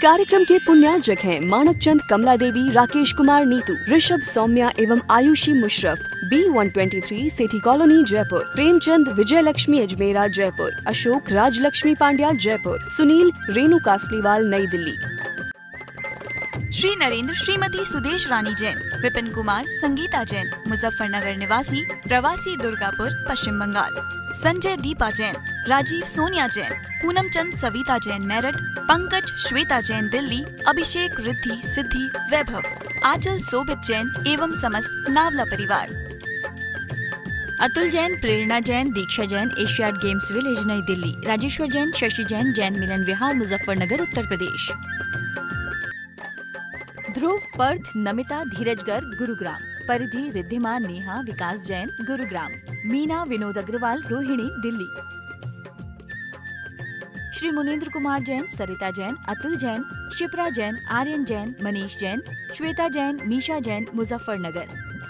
कार्यक्रम के पुण्यार्जक हैं मानक चंद, कमला देवी, राकेश कुमार नीतू, ऋषभ, सौम्या एवं आयुषी मुशरफ, B123 सेठी कॉलोनी जयपुर, प्रेमचंद, विजय लक्ष्मी अजमेरा जयपुर, अशोक, राजलक्ष्मी पांड्या जयपुर, सुनील, रेणु कासलीवाल नई दिल्ली। श्री नरेंद्र, श्रीमती सुदेश रानी जैन, विपिन कुमार, संगीता जैन, मुजफ्फरनगर निवासी, प्रवासी दुर्गापुर, पश्चिम बंगाल, संजय, दीपा जैन, राजीव, सोनिया जैन, पूनम चंद, सविता जैन मेरठ, पंकज, श्वेता जैन दिल्ली, अभिषेक, रिद्धि, सिद्धि, वैभव, आंचल, शोभित जैन एवं समस्त नावला परिवार। Atul Jain, Prerna Jain, Diksha Jain, Asiad games village New Delhi, Rajeshwar Jain, Shashi Jain, Jain Milan Vihar, Muzaffarnagar Uttar Pradesh. Dhruv, Parth, Namita, Dheeraj Garg, Gurugram, Paridhi, Riddhima, Neha, विकास जैन, गुरुग्राम, मीना, विनोद अग्रवाल, रोहिणी दिल्ली। श्री मुनीन्द्र कुमार जैन, सरिता जैन, अतुल जैन, शिप्रा जैन, आर्यन जैन, मनीष जैन, श्वेता जैन, मीशा जैन, मुजफ्फरनगर।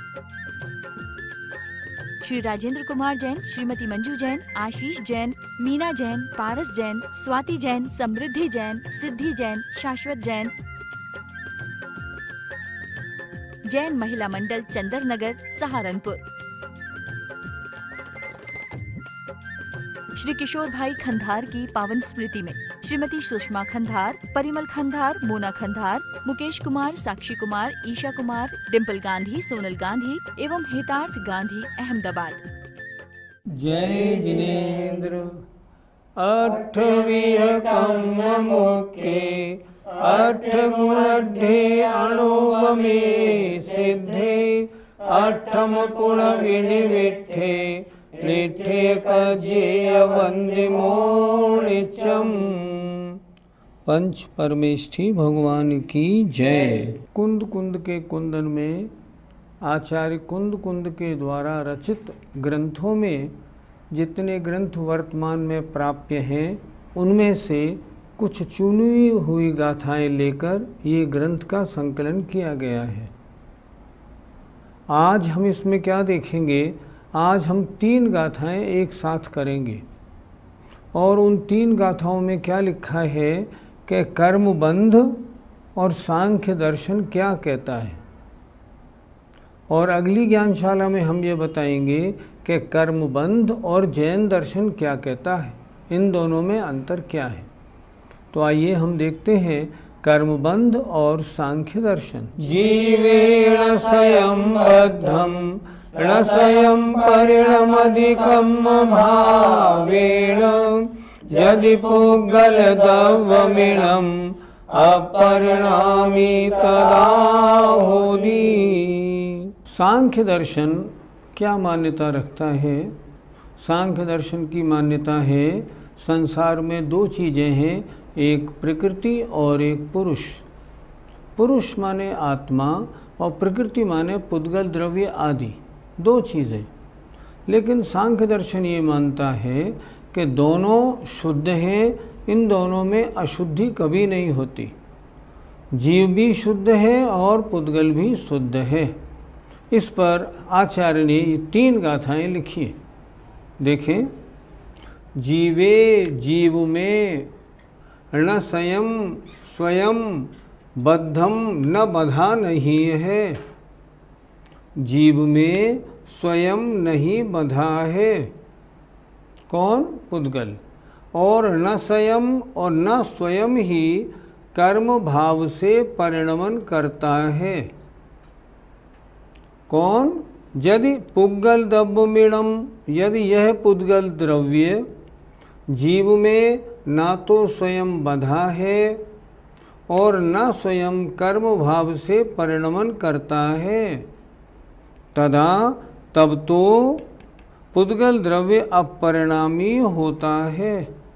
श्री राजेंद्र कुमार जैन, श्रीमती मंजू जैन, आशीष जैन, मीना जैन, पारस जैन, स्वाति जैन, समृद्धि जैन, सिद्धि जैन, शाश्वत जैन, जैन महिला मंडल, चंदर नगर, सहारनपुर। श्री किशोर भाई खंधार की पावन स्मृति में श्रीमती सुषमा खंधार, परिमल खंधार, मोना खंधार, मुकेश कुमार, साक्षी कुमार, ईशा कुमार, डिम्पल गांधी, सोनल गांधी एवं हितार्थ गांधी, अहमदाबाद। जय जिनेन्द्र अठवीह कम मुखे, अठ गुणढ़े अणुवमे सिद्धे, अठम पुण विनिविठे, निठे कजेय वंदे मोणिचम। पंच परमेष्ठी भगवान की जय। कुंद कुंद के कुंदन में आचार्य कुंद कुंद के द्वारा रचित ग्रंथों में जितने ग्रंथ वर्तमान में प्राप्य हैं उनमें से कुछ चुनी हुई गाथाएं लेकर ये ग्रंथ का संकलन किया गया है। आज हम इसमें क्या देखेंगे? आज हम 3 गाथाएं एक साथ करेंगे और उन 3 गाथाओं में क्या लिखा है कि कर्मबंध और सांख्य दर्शन क्या कहता है, और अगली ज्ञानशाला में हम ये बताएंगे कि कर्मबंध और जैन दर्शन क्या कहता है, इन दोनों में अंतर क्या है। तो आइए हम देखते हैं कर्मबंध और सांख्य दर्शन। जीवेण स्वयं बद्धम न स्वयं परिणमधिकम भावेण, यदि पुग्गल दव्यमिणम अपरिणामी तदा होदि। सांख्य दर्शन क्या मान्यता रखता है? सांख्य दर्शन की मान्यता है संसार में 2 चीज़ें हैं, एक प्रकृति और एक पुरुष। पुरुष माने आत्मा और प्रकृति माने पुद्गल द्रव्य आदि, 2 चीज़ें। लेकिन सांख्य दर्शन ये मानता है कि दोनों शुद्ध हैं, इन दोनों में अशुद्धि कभी नहीं होती। जीव भी शुद्ध है और पुद्गल भी शुद्ध है। इस पर आचार्य ने 3 गाथाएं लिखी हैं। देखें, जीवे जीव में न स्वयं बद्धम न बधा नहीं है। जीव में स्वयं नहीं बधा है। कौन? पुद्गल। और न स्वयं ही कर्म भाव से परिणमन करता है। कौन? यदि पुद्गल द्रव्यमिणम, यदि यह पुद्गल द्रव्य जीव में ना तो स्वयं बधा है और न स्वयं कर्म भाव से परिणमन करता है, तदा तब तो पुद्गल द्रव्य अपरिणामी होता है।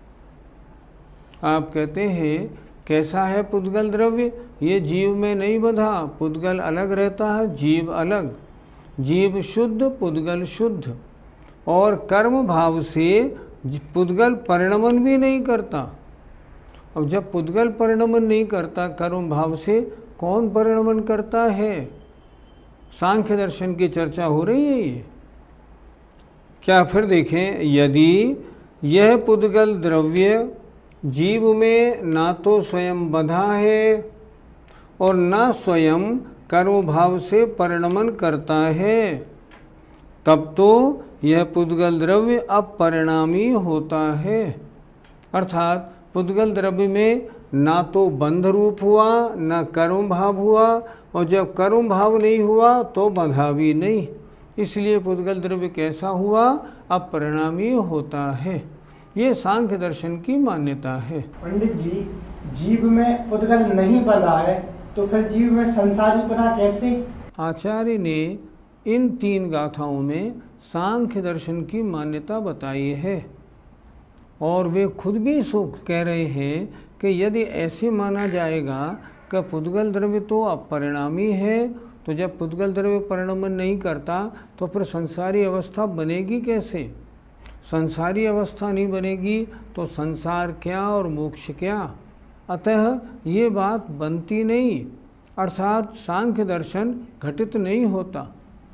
आप कहते हैं कैसा है पुद्गल द्रव्य? ये जीव में नहीं बधा, पुद्गल अलग रहता है, जीव अलग। जीव शुद्ध, पुद्गल शुद्ध, और कर्म भाव से पुद्गल परिणमन भी नहीं करता। अब जब पुद्गल परिणमन नहीं करता कर्म भाव से, कौन परिणमन करता है? सांख्य दर्शन की चर्चा हो रही है ये। क्या? फिर देखें, यदि यह पुद्गल द्रव्य जीव में ना तो स्वयं बंधा है और ना स्वयं कर्म भाव से परिणमन करता है, तब तो यह पुद्गल द्रव्य अपरिणामी होता है। अर्थात पुद्गल द्रव्य में ना तो बंध रूप हुआ ना कर्म भाव हुआ, और जब कर्म भाव नहीं हुआ तो बंधा भी नहीं, इसलिए पुद्गल द्रव्य कैसा हुआ? अपरिणामी होता है। ये सांख्य दर्शन की मान्यता है। पंडित जी, जीव में पुद्गल नहीं बना है तो फिर जीव में संसारी बना कैसे? आचार्य ने इन 3 गाथाओं में सांख्य दर्शन की मान्यता बताई है, और वे खुद भी कह रहे हैं कि यदि ऐसे माना जाएगा कि पुद्गल द्रव्य तो अपरिणामी है, तो जब पुद्गल द्रव्य परिणमन नहीं करता तो फिर संसारी अवस्था बनेगी कैसे? संसारी अवस्था नहीं बनेगी तो संसार क्या और मोक्ष क्या? अतः ये बात बनती नहीं, अर्थात सांख्य दर्शन घटित नहीं होता।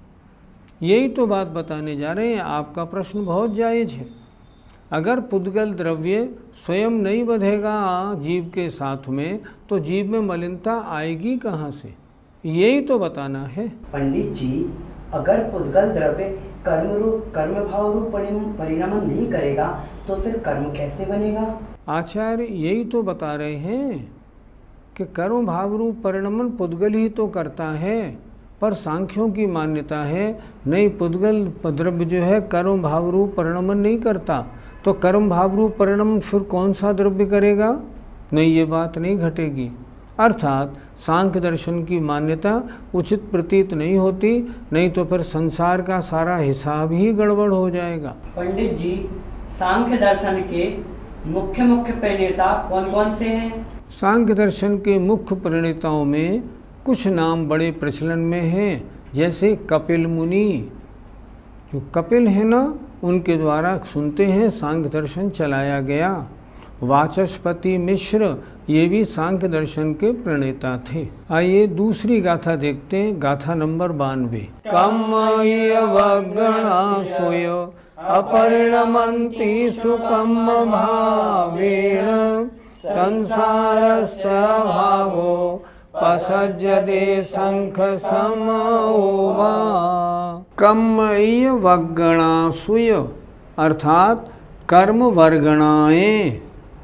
यही तो बात बताने जा रहे हैं। आपका प्रश्न बहुत जायज़ है। अगर पुद्गल द्रव्य स्वयं नहीं बधेगा जीव के साथ में, तो जीव में मलिनता आएगी कहाँ से? यही तो बताना है। पंडित जी, अगर पुद्गल द्रव्य कर्म भाव रूप परिणमन नहीं करेगा तो फिर कर्म कैसे बनेगा? आचार्य यही तो बता रहे हैं कि कर्म भाव रूप परिणमन पुद्गल ही तो करता है, पर सांख्यों की मान्यता है नहीं, पुद्गल द्रव्य जो है कर्म भाव रूप परिणमन नहीं करता, तो कर्म भाव रूप परिणमन फिर कौन सा द्रव्य करेगा? नहीं, ये बात नहीं घटेगी। अर्थात सांख्य दर्शन की मान्यता उचित प्रतीत नहीं होती, नहीं तो फिर संसार का सारा हिसाब ही गड़बड़ हो जाएगा। पंडित जी, सांख्य दर्शन के मुख्य प्रणेता कौन कौन से हैं? सांख्य दर्शन के मुख्य प्रणेताओं में कुछ नाम बड़े प्रचलन में हैं, जैसे कपिल मुनि। जो कपिल है ना, उनके द्वारा सुनते हैं सांख्य दर्शन चलाया गया। वाचस्पति मिश्र ये भी सांख्य दर्शन के प्रणेता थे। आइए दूसरी गाथा देखते हैं, गाथा नंबर 92। कम्मयवगणासुय अपरिणमन्ति सुकम्म भावेन संसारस्य भावो पसज्जते शंख समोवा। कम्मयवगणासुय अर्थात कर्म वर्गणाएं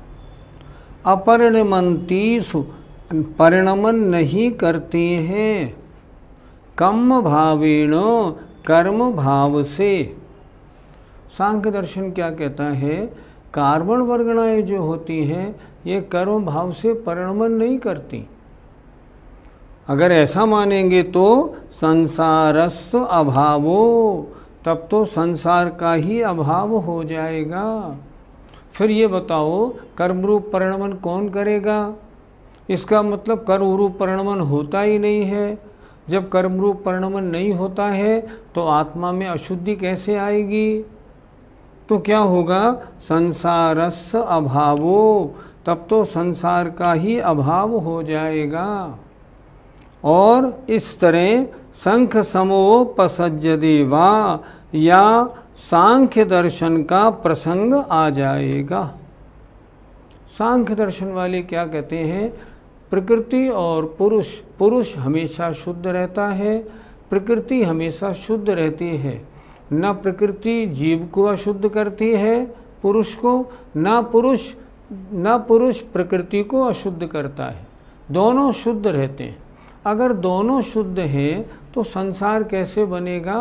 अपरिणमन्तीसु परिणमन नहीं करती हैं, कम्म भावेण कर्म भाव से। सांख्य दर्शन क्या कहता है? कार्बन वर्गणाएं जो होती हैं ये कर्म भाव से परिणमन नहीं करती। अगर ऐसा मानेंगे तो संसारस्व अभावो, तब तो संसार का ही अभाव हो जाएगा। फिर ये बताओ कर्म रूप परिणमन कौन करेगा? इसका मतलब कर्म रूप परिणमन होता ही नहीं है। जब कर्म रूप परिणमन नहीं होता है तो आत्मा में अशुद्धि कैसे आएगी? तो क्या होगा? संसारस्य अभावो, तब तो संसार का ही अभाव हो जाएगा। और इस तरह शंख समोपसज्जते वा, या सांख्य दर्शन का प्रसंग आ जाएगा। सांख्य दर्शन वाले क्या कहते हैं? प्रकृति और पुरुष हमेशा शुद्ध रहता है, प्रकृति हमेशा शुद्ध रहती है। न प्रकृति जीव को अशुद्ध करती है पुरुष को, न पुरुष प्रकृति को अशुद्ध करता है। दोनों शुद्ध रहते हैं। अगर दोनों शुद्ध हैं तो संसार कैसे बनेगा?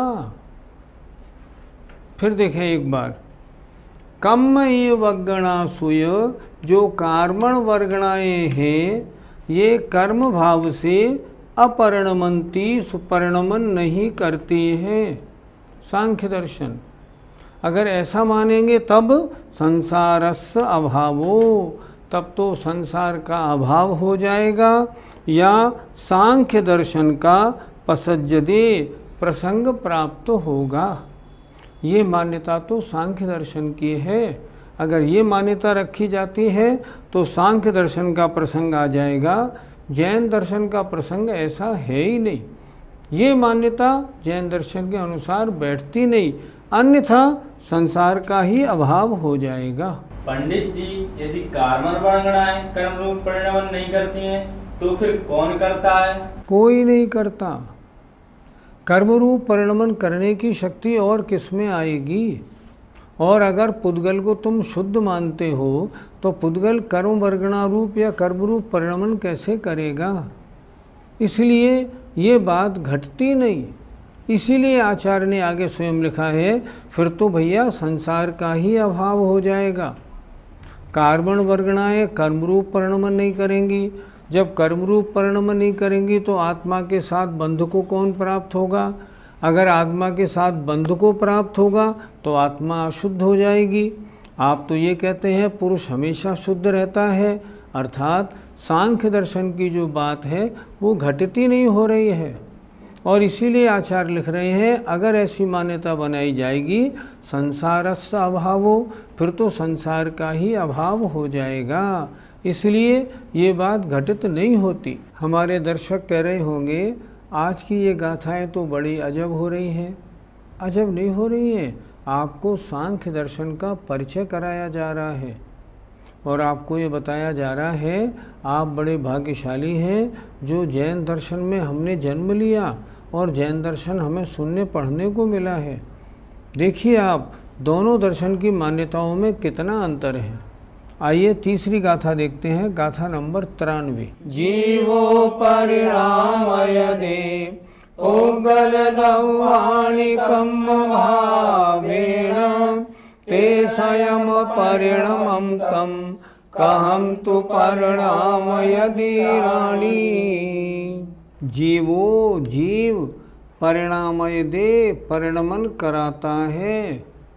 फिर देखें एक बार, कम्मयवगणासुय जो कार्बन वर्गणाएं हैं ये कर्म भाव से अपरिणमन्ति सुपरिणमन नहीं करती हैं। सांख्य दर्शन अगर ऐसा मानेंगे तब संसारस्य अभावो, तब तो संसार का अभाव हो जाएगा। या सांख्य दर्शन का पसज्जते प्रसंग प्राप्त होगा। ये मान्यता तो सांख्य दर्शन की है। अगर ये मान्यता रखी जाती है तो सांख्य दर्शन का प्रसंग आ जाएगा। जैन दर्शन का प्रसंग ऐसा है ही नहीं। ये मान्यता जैन दर्शन के अनुसार बैठती नहीं, अन्यथा संसार का ही अभाव हो जाएगा। पंडित जी, यदि कार्बन वर्गणाएं कर्म रूप परिणमन नहीं करती हैं तो फिर कौन करता है? कोई नहीं करता। कर्मरूप परिणमन करने की शक्ति और किसमें आएगी? और अगर पुद्गल को तुम शुद्ध मानते हो तो पुद्गल कर्म वर्गणा रूप या कर्मरूप परिणमन कैसे करेगा? इसलिए ये बात घटती नहीं। इसीलिए आचार्य ने आगे स्वयं लिखा है, फिर तो भैया संसार का ही अभाव हो जाएगा। कार्बन वर्गणाएं कर्मरूप परिणमन नहीं करेंगी। जब कर्मरूप परिणमन नहीं करेंगी तो आत्मा के साथ बंध को कौन प्राप्त होगा? अगर आत्मा के साथ बंध को प्राप्त होगा तो आत्मा अशुद्ध हो जाएगी। आप तो ये कहते हैं पुरुष हमेशा शुद्ध रहता है, अर्थात सांख्य दर्शन की जो बात है वो घटती नहीं हो रही है। और इसीलिए आचार्य लिख रहे हैं, अगर ऐसी मान्यता बनाई जाएगी संसारस्य अभावो, फिर तो संसार का ही अभाव हो जाएगा। इसलिए ये बात घटित नहीं होती। हमारे दर्शक कह रहे होंगे, आज की ये गाथाएं तो बड़ी अजब हो रही हैं। अजब नहीं हो रही हैं, आपको सांख्य दर्शन का परिचय कराया जा रहा है और आपको ये बताया जा रहा है आप बड़े भाग्यशाली हैं जो जैन दर्शन में हमने जन्म लिया और जैन दर्शन हमें सुनने पढ़ने को मिला है। देखिए आप दोनों दर्शन की मान्यताओं में कितना अंतर है। आइए तीसरी गाथा देखते हैं, गाथा नंबर 93। जीवो परिणामय दे ओगल दवाणि कम भावेन ते स्वयं परिणमं तम कहम तु परिणामयदि राणी। जीवो जीव परिणामय दे परिणमन कराता है।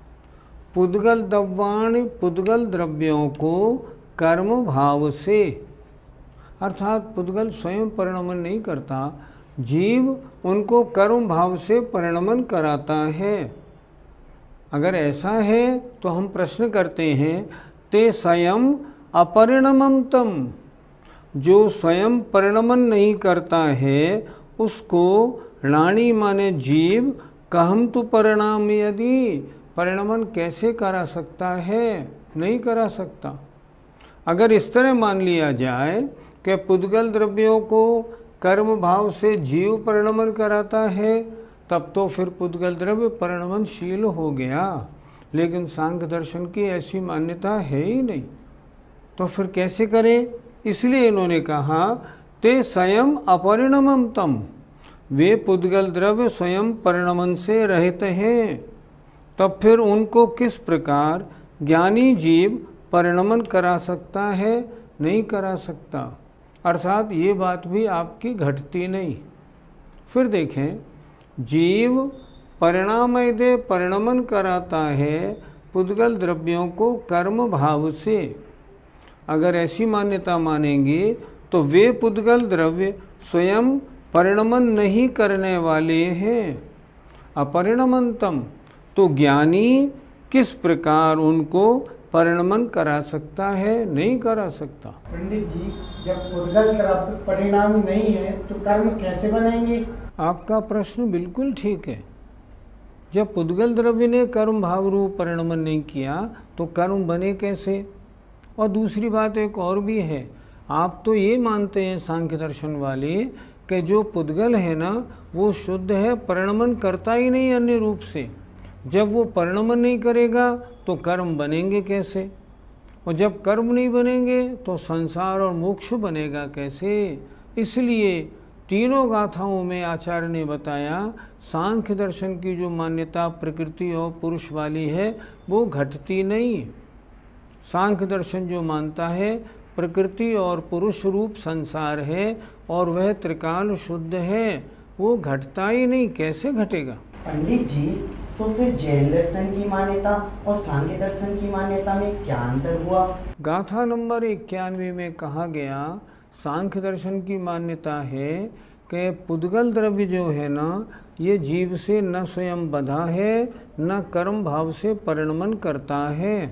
पुद्गल दव्वाणि पुद्गल द्रव्यों को कर्म भाव से, अर्थात पुद्गल स्वयं परिणमन नहीं करता, जीव उनको कर्म भाव से परिणमन कराता है। अगर ऐसा है तो हम प्रश्न करते हैं, ते स्वयं अपरिणमं तम, जो स्वयं परिणमन नहीं करता है उसको राणी माने जीव कहम तु परिणाम यदि, परिणमन कैसे करा सकता है? नहीं करा सकता। अगर इस तरह मान लिया जाए कि पुद्गल द्रव्यों को कर्म भाव से जीव परिणमन कराता है, तब तो फिर पुद्गल द्रव्य परिणमनशील हो गया। लेकिन सांख्य दर्शन की ऐसी मान्यता है ही नहीं, तो फिर कैसे करें? इसलिए इन्होंने कहा, ते स्वयं अपरिणमं तम, वे पुद्गल द्रव्य स्वयं परिणमन से रहित हैं, तब फिर उनको किस प्रकार ज्ञानी जीव परिणमन करा सकता है? नहीं करा सकता। अर्थात ये बात भी आपकी घटती नहीं। फिर देखें, जीव परिणामय दे परिणमन कराता है पुद्गल द्रव्यों को कर्म भाव से। अगर ऐसी मान्यता मानेंगे तो वे पुद्गल द्रव्य स्वयं परिणमन नहीं करने वाले हैं, अपरिणमंतम, तो ज्ञानी किस प्रकार उनको परिणमन करा सकता है? नहीं करा सकता। पंडित जी, जब पुद्गल परिणाम नहीं है तो कर्म कैसे बनेंगे? आपका प्रश्न बिल्कुल ठीक है। जब पुद्गल द्रव्य ने कर्म भाव रूप परिणमन नहीं किया तो कर्म बने कैसे? और दूसरी बात एक और भी है, आप तो ये मानते हैं सांख्य दर्शन वाले कि जो पुद्गल है ना वो शुद्ध है, परिणमन करता ही नहीं अन्य रूप से। जब वो परिणमन नहीं करेगा तो कर्म बनेंगे कैसे? और जब कर्म नहीं बनेंगे तो संसार और मोक्ष बनेगा कैसे? इसलिए तीनों गाथाओं में आचार्य ने बताया सांख्य दर्शन की जो मान्यता प्रकृति और पुरुष वाली है वो घटती नहीं। सांख्य दर्शन जो मानता है प्रकृति और पुरुष रूप संसार है और वह त्रिकाल शुद्ध है, वो घटता ही नहीं, कैसे घटेगा? पंडित जी, तो फिर जैन दर्शन की मान्यता और सांख्य दर्शन की मान्यता में क्या अंतर हुआ? गाथा नंबर 91 में कहा गया, सांख्य दर्शन की मान्यता है कि पुद्गल द्रव्य जो है ना ये जीव से न स्वयं बंधा है न कर्म भाव से परिणमन करता है,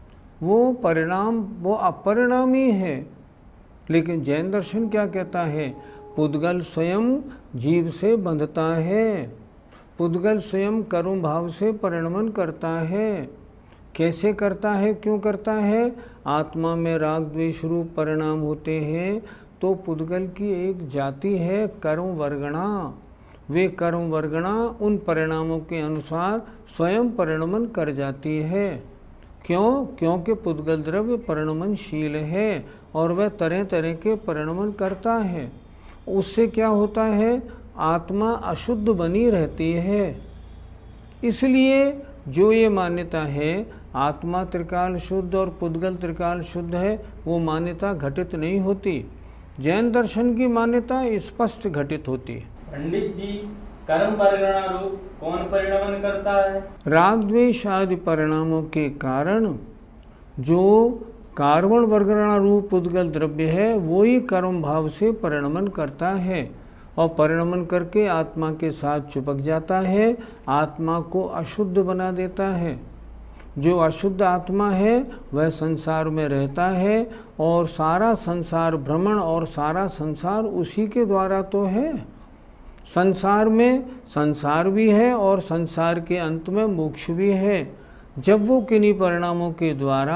वो अपरिणामी है। लेकिन जैन दर्शन क्या कहता है? पुद्गल स्वयं जीव से बंधता है, पुद्गल स्वयं कर्म भाव से परिणमन करता है। कैसे करता है, क्यों करता है? आत्मा में राग द्वेष रूप परिणाम होते हैं तो पुद्गल की एक जाति है कर्म वर्गणा। वे कर्म वर्गणा उन परिणामों के अनुसार स्वयं परिणमन कर जाती है। क्यों? क्योंकि पुद्गल द्रव्य परिणमनशील है और वह तरह तरह के परिणमन करता है। उससे क्या होता है? आत्मा अशुद्ध बनी रहती है। इसलिए जो ये मान्यता है आत्मा त्रिकाल शुद्ध और पुद्गल त्रिकाल शुद्ध है, वो मान्यता घटित नहीं होती। जैन दर्शन की मान्यता स्पष्ट घटित होती है। पंडित जी, कर्म वर्गणा रूप कौन परिणमन करता है? राग द्वेष आदि परिणामों के कारण जो कार्बन वर्गणा रूप पुद्गल द्रव्य है वो ही कर्म भाव से परिणमन करता है और परिणमन करके आत्मा के साथ चिपक जाता है, आत्मा को अशुद्ध बना देता है। जो अशुद्ध आत्मा है वह संसार में रहता है और सारा संसार भ्रमण और सारा संसार उसी के द्वारा तो है। संसार में संसार भी है और संसार के अंत में मोक्ष भी है। जब वो किन्हीं परिणामों के द्वारा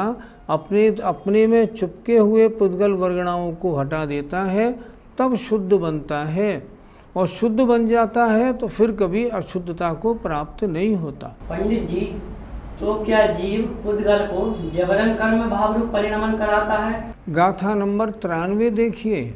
अपने में चुपके हुए पुद्गल वर्गणाओं को हटा देता है तब शुद्ध बनता है और शुद्ध बन जाता है तो फिर कभी अशुद्धता को प्राप्त नहीं होता। पंडित जी, तो क्या जीव पुद्गल को जबरन कर्म भाव रूप परिणमन कराता है? गाथा नंबर 93 देखिए,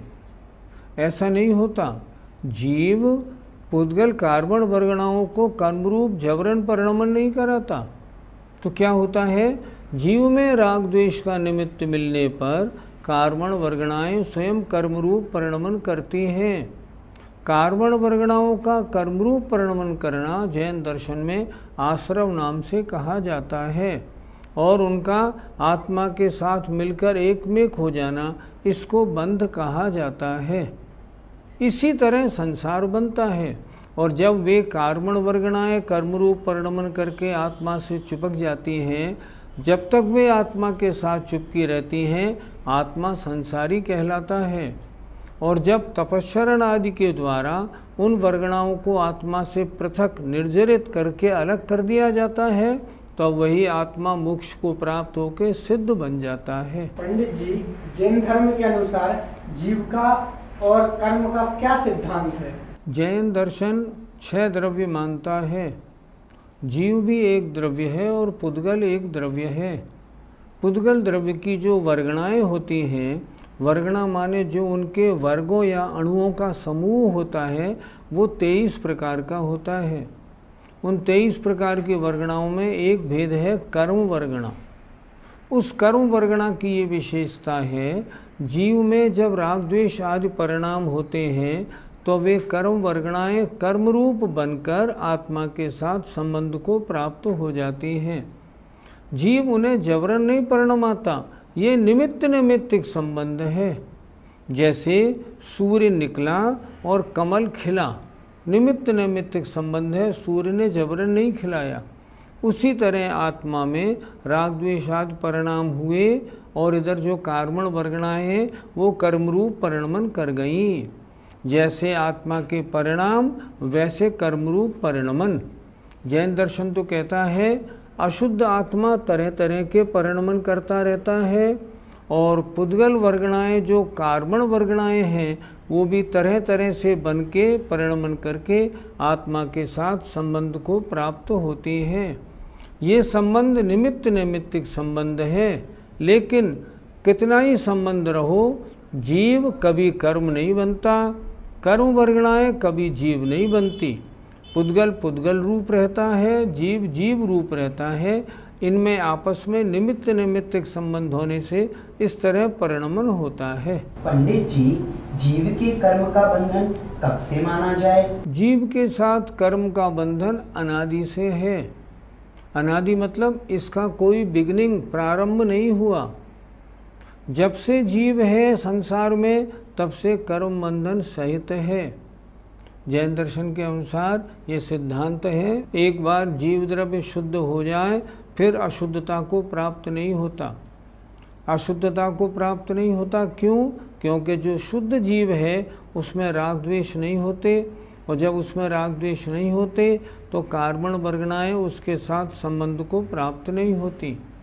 ऐसा नहीं होता। जीव पुद्गल कार्बन वर्गणाओं को कर्मरूप जबरन परिणमन नहीं कराता। तो क्या होता है? जीव में राग द्वेष का निमित्त मिलने पर कार्बन वर्गणाएं स्वयं कर्मरूप परिणमन करती हैं। कार्बन वर्गणाओं का कर्मरूप परिणमन करना जैन दर्शन में आश्रव नाम से कहा जाता है और उनका आत्मा के साथ मिलकर एकमेक हो जाना इसको बंध कहा जाता है। इसी तरह संसार बनता है और जब वे कार्बन वर्गणाएं कर्मरूप परिणमन करके आत्मा से चिपक जाती हैं, जब तक वे आत्मा के साथ चिपकी रहती हैं आत्मा संसारी कहलाता है। और जब तपस्चरण आदि के द्वारा उन वर्गणाओं को आत्मा से पृथक निर्जरित करके अलग कर दिया जाता है तो वही आत्मा मोक्ष को प्राप्त होकर सिद्ध बन जाता है। पंडित जी, जैन धर्म के अनुसार जीव का और कर्म का क्या सिद्धांत है? जैन दर्शन 6 द्रव्य मानता है। जीव भी एक द्रव्य है और पुद्गल एक द्रव्य है। पुद्गल द्रव्य की जो वर्गणाएं होती हैं, वर्गणा माने जो उनके वर्गों या अणुओं का समूह होता है, वो 23 प्रकार का होता है। उन 23 प्रकार की वर्गणाओं में एक भेद है कर्म वर्गणा। उस कर्म वर्गणा की ये विशेषता है, जीव में जब राग द्वेष आदि परिणाम होते हैं तो वे कर्म वर्गणाएं कर्मरूप बनकर आत्मा के साथ संबंध को प्राप्त हो जाती हैं। जीव उन्हें जबरन नहीं परिणमाता, ये निमित्त नैमित्तिक संबंध है। जैसे सूर्य निकला और कमल खिला, निमित्त नैमित्तिक संबंध है, सूर्य ने जबरन नहीं खिलाया। उसी तरह आत्मा में राग द्वेष आदि परिणाम हुए और इधर जो कार्बन वर्गणाएं हैं वो कर्मरूप परिणमन कर गईं। जैसे आत्मा के परिणाम वैसे कर्मरूप परिणमन। जैन दर्शन तो कहता है अशुद्ध आत्मा तरह तरह के परिणमन करता रहता है और पुद्गल वर्गणाएं जो कार्बन वर्गणाएं हैं वो भी तरह तरह से बन के परिणमन करके आत्मा के साथ संबंध को प्राप्त होती हैं। ये संबंध निमित्त नैमित्तिक संबंध है, लेकिन कितना ही संबंध रहो जीव कभी कर्म नहीं बनता, कर्म वर्गणाएं कभी जीव नहीं बनती। पुद्गल पुद्गल रूप रहता है, जीव जीव रूप रहता है। इनमें आपस में निमित्त नैमित्तिक संबंध होने से इस तरह परिणमन होता है। पंडित जी, जीव के कर्म का बंधन कब से माना जाए? जीव के साथ कर्म का बंधन अनादि से है। अनादि मतलब इसका कोई बिगिनिंग प्रारंभ नहीं हुआ। जब से जीव है संसार में तब से कर्म बंधन सहित है। जैन दर्शन के अनुसार ये सिद्धांत है, एक बार जीव द्रव्य शुद्ध हो जाए फिर अशुद्धता को प्राप्त नहीं होता। अशुद्धता को प्राप्त नहीं होता क्यों? क्योंकि जो शुद्ध जीव है उसमें राग द्वेष नहीं होते और जब उसमें राग द्वेष नहीं होते तो कार्बन वर्गणाएं उसके साथ संबंध को प्राप्त नहीं होती।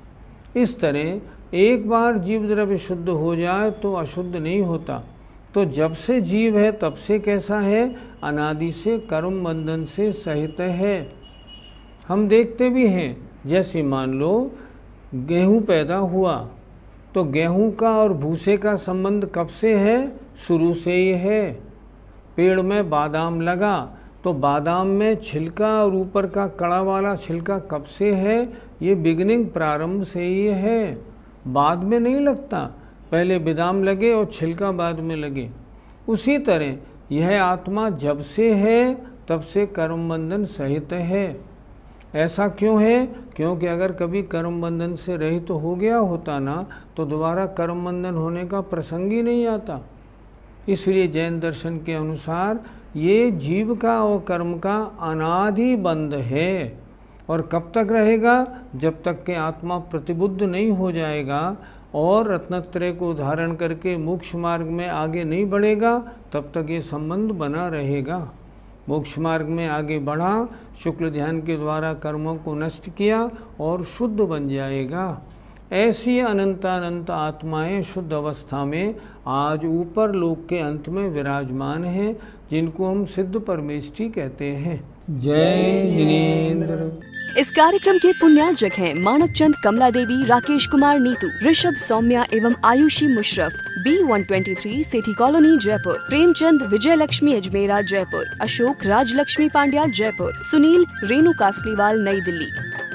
इस तरह एक बार जीव द्रव्य शुद्ध हो जाए तो अशुद्ध नहीं होता। तो जब से जीव है तब से कैसा है? अनादि से कर्म बंधन से सहित है। हम देखते भी हैं, जैसे मान लो गेहूं पैदा हुआ तो गेहूं का और भूसे का संबंध कब से है? शुरू से ही है। पेड़ में बादाम लगा तो बादाम में छिलका और ऊपर का कड़ा वाला छिलका कब से है? ये बिगिनिंग प्रारंभ से ही है, बाद में नहीं लगता। पहले बादाम लगे और छिलका बाद में लगे। उसी तरह यह आत्मा जब से है तब से कर्म बंधन सहित है। ऐसा क्यों है? क्योंकि अगर कभी कर्म बंधन से रहित तो हो गया होता ना, तो दोबारा कर्म बंधन होने का प्रसंग ही नहीं आता। इसलिए जैन दर्शन के अनुसार ये जीव का और कर्म का अनादि बंध है। और कब तक रहेगा? जब तक कि आत्मा प्रतिबुद्ध नहीं हो जाएगा और रत्नत्रय को धारण करके मोक्ष मार्ग में आगे नहीं बढ़ेगा, तब तक ये संबंध बना रहेगा। मोक्ष मार्ग में आगे बढ़ा, शुक्ल ध्यान के द्वारा कर्मों को नष्ट किया और शुद्ध बन जाएगा। ऐसी अनंतानंत आत्माएं शुद्ध अवस्था में आज ऊपर लोक के अंत में विराजमान हैं, जिनको हम सिद्ध परमेष्ठी कहते हैं। जय जिनेन्द्र। इस कार्यक्रम के पुण्यार्जक हैं मानक चंद कमला देवी, राकेश कुमार नीतू, ऋषभ सौम्या एवं Ayushi Musharraf, B123 city colony Jaipur, Premchand Vijay Lakshmi Ajmera Jaipur, Ashok Rajlakshmi Pandya Jaipur, Sunil Renu Kasliwal New Delhi.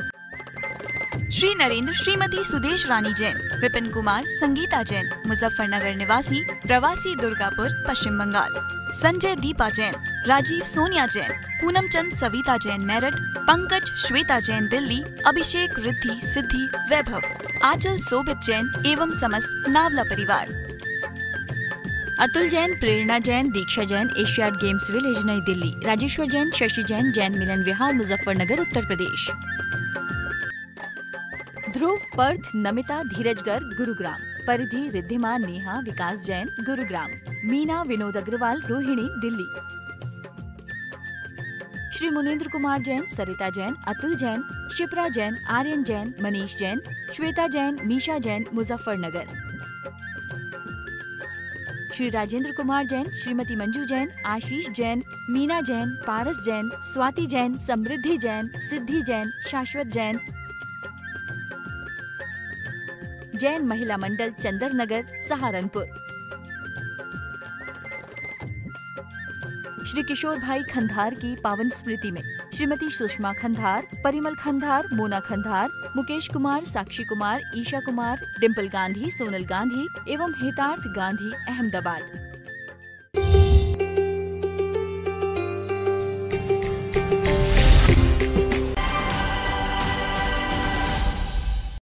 Shri Narendra Shrimati Sudesh रानी जैन, विपिन कुमार संगीता जैन, मुजफ्फरनगर निवासी, प्रवासी दुर्गापुर पश्चिम बंगाल। संजय दीपा जैन, राजीव सोनिया जैन, पूनम चंद सविता जैन मेरठ, पंकज श्वेता जैन दिल्ली, अभिषेक रिद्धि सिद्धि वैभव, आंचल सोबित जैन एवं समस्त नावला परिवार। Atul Jain, Prerna Jain, Diksha Jain, Asiad games village New Delhi, Rajeshwar Jain, Shashi Jain, Jain Milan Vihar Muzaffarnagar Uttar Pradesh. Dhruv, Parth, Namita, Dheeraj Garg Gurugram, Paridhi, Riddhima, Neha, विकास जैन गुरुग्राम, मीना, विनोद अग्रवाल रोहिणी दिल्ली। श्री मुनीन्द्र कुमार जैन, सरिता जैन, अतुल जैन, शिप्रा जैन, आर्यन जैन, मनीष जैन, श्वेता जैन, मीशा जैन मुजफ्फरनगर। श्री राजेंद्र कुमार जैन, श्रीमती मंजू जैन, आशीष जैन, मीना जैन, पारस जैन, स्वाति जैन, समृद्धि जैन, सिद्धि जैन, शाश्वत जैन, जैन महिला मंडल चंदर नगर सहारनपुर। श्री किशोर भाई खंधार की पावन स्मृति में श्रीमती सुषमा खंधार, परिमल खंधार, मोना खंधार, मुकेश कुमार, साक्षी कुमार, ईशा कुमार, डिम्पल गांधी, सोनल गांधी एवं हेतार्थ गांधी अहमदाबाद।